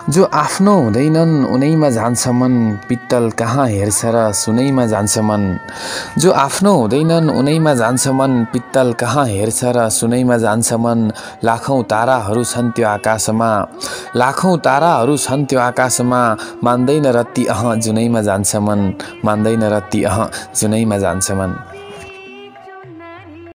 जो आफ्नो हुँदैनन् उनैमा जान्छ मन, पित्तल कहाँ हेर्छ र सुनैमा जान्छ मन। जो आफ्नो हुँदैनन् उनैमा जान्छ मन, पित्तल कहाँ हेर्छ र सुनैमा जान्छ मन। लाखौं ताराहरू छन् त्यो आकाशमा, लाखौं ताराहरू छन् त्यो आकाशमा, मान्दैन रत्ती जुनैमा जान्छ मन, मान्दैन रत्ती जुनैमा जान्छ मन।